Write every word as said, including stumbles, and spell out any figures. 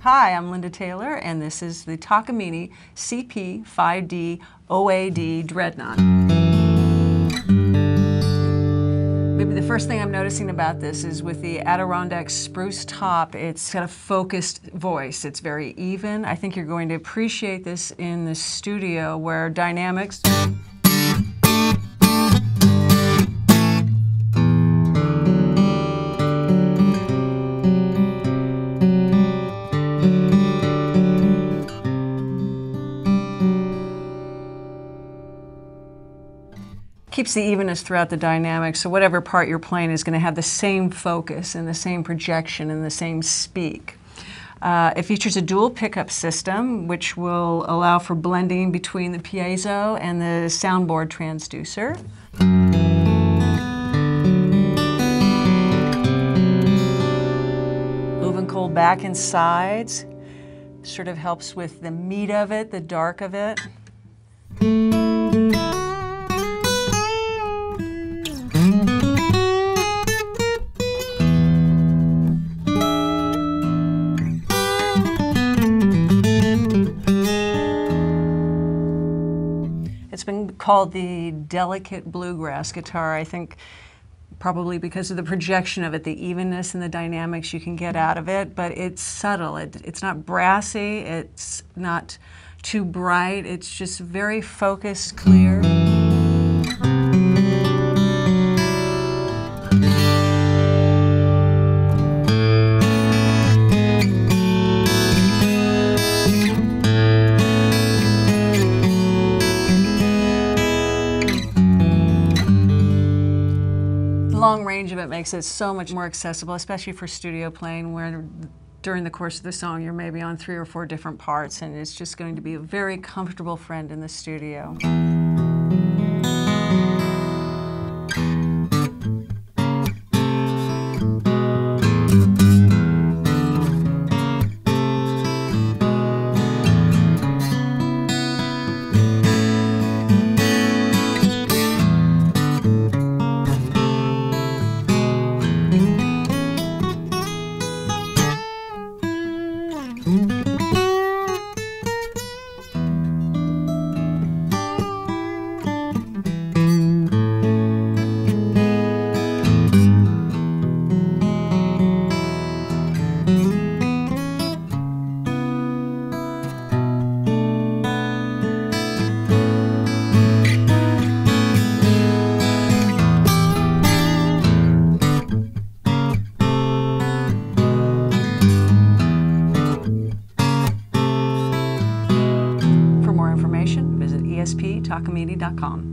Hi, I'm Linda Taylor, and this is the Takamine C P five D O A D Dreadnought. Maybe the first thing I'm noticing about this is with the Adirondack spruce top, it's got a focused voice. It's very even. I think you're going to appreciate this in the studio where dynamics keeps the evenness throughout the dynamics, so whatever part you're playing is going to have the same focus and the same projection and the same speak. Uh, it features a dual pickup system, which will allow for blending between the piezo and the soundboard transducer. Moving coal back and sides sort of helps with the meat of it, the dark of it. It's been called the delicate bluegrass guitar, I think probably because of the projection of it, the evenness and the dynamics you can get out of it, but it's subtle. It, it's not brassy, it's not too bright, it's just very focused, clear. The long range of it makes it so much more accessible, especially for studio playing, where during the course of the song you're maybe on three or four different parts, and it's just going to be a very comfortable friend in the studio. visit E S P Takamine dot com.